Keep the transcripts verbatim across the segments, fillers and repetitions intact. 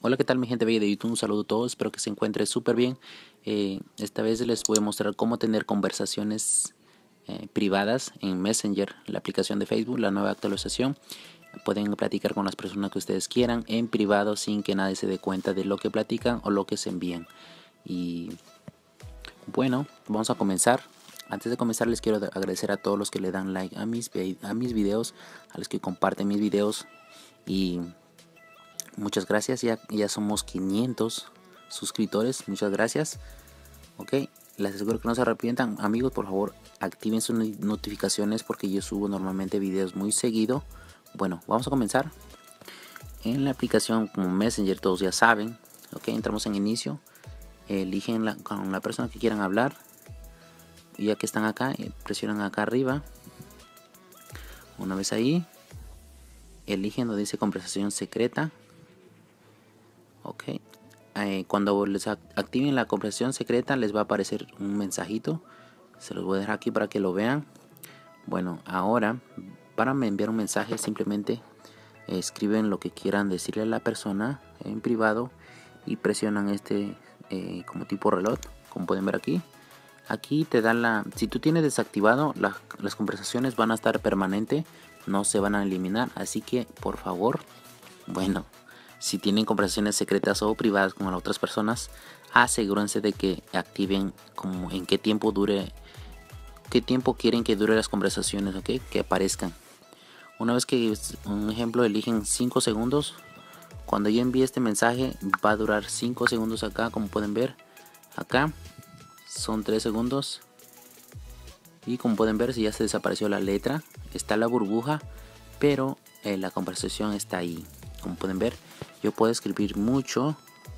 Hola, ¿qué tal mi gente bella de YouTube? Un saludo a todos, espero que se encuentren súper bien. Eh, esta vez les voy a mostrar cómo tener conversaciones eh, privadas en Messenger, la aplicación de Facebook, la nueva actualización. Pueden platicar con las personas que ustedes quieran en privado sin que nadie se dé cuenta de lo que platican o lo que se envían. Y bueno, vamos a comenzar. Antes de comenzar les quiero agradecer a todos los que le dan like a mis, a mis videos, a los que comparten mis videos y muchas gracias. Ya, ya somos quinientos suscriptores, muchas gracias. Ok, les aseguro que no se arrepientan, amigos. Por favor, activen sus notificaciones porque yo subo normalmente videos muy seguido. Bueno, vamos a comenzar. En la aplicación como Messenger, todos ya saben. Ok, entramos en inicio, eligen la, con la persona que quieran hablar. Y ya que están acá, presionan acá arriba. Una vez ahí, eligen donde dice conversación secreta. Ok, eh, cuando les activen la conversación secreta les va a aparecer un mensajito. Se los voy a dejar aquí para que lo vean. Bueno, ahora para enviar un mensaje simplemente eh, escriben lo que quieran decirle a la persona en privado y presionan este eh, como tipo reloj, como pueden ver aquí. Aquí te dan la, si tú tienes desactivado, la, las conversaciones van a estar permanente, no se van a eliminar, así que por favor, bueno, si tienen conversaciones secretas o privadas con otras personas, asegúrense de que activen como en qué tiempo dure, qué tiempo quieren que dure las conversaciones, ok, que aparezcan. Una vez que, un ejemplo, eligen cinco segundos, cuando yo envíe este mensaje va a durar cinco segundos acá, como pueden ver, acá son tres segundos. Y como pueden ver, si ya se desapareció la letra, está la burbuja, pero eh, la conversación está ahí. Como pueden ver, yo puedo escribir mucho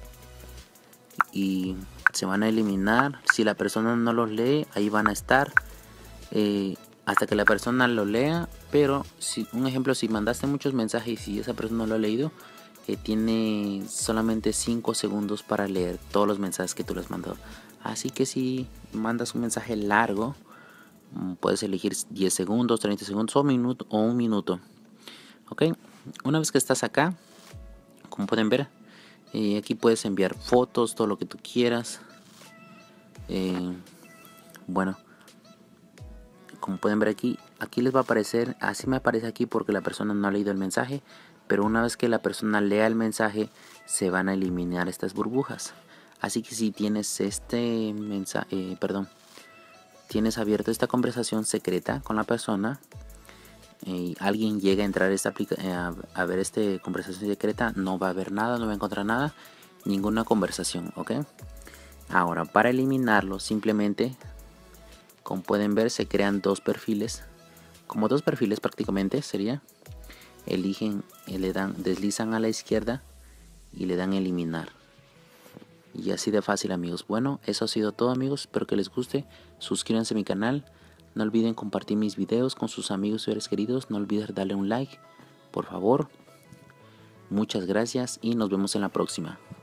y se van a eliminar. Si la persona no los lee, ahí van a estar eh, hasta que la persona lo lea. Pero si un ejemplo, si mandaste muchos mensajes y esa persona no lo ha leído, eh, tiene solamente cinco segundos para leer todos los mensajes que tú les has mandado. Así que si mandas un mensaje largo, puedes elegir diez segundos, treinta segundos o, minuto, o un minuto. Ok, una vez que estás acá, como pueden ver, eh, aquí puedes enviar fotos, todo lo que tú quieras. Eh, bueno, como pueden ver aquí, aquí les va a aparecer, así me aparece aquí porque la persona no ha leído el mensaje. Pero una vez que la persona lea el mensaje, se van a eliminar estas burbujas. Así que si tienes este mensaje, eh, perdón, tienes abierto esta conversación secreta con la persona y alguien llega a entrar a, esta a, a ver esta conversación secreta, no va a ver nada, no va a encontrar nada, ninguna conversación, ok. Ahora, para eliminarlo, simplemente, como pueden ver, se crean dos perfiles, como dos perfiles prácticamente sería. Eligen, le dan, deslizan a la izquierda y le dan eliminar. Y así de fácil, amigos. Bueno, eso ha sido todo, amigos. Espero que les guste. Suscríbanse a mi canal. No olviden compartir mis videos con sus amigos y seres queridos. No olviden darle un like, por favor. Muchas gracias y nos vemos en la próxima.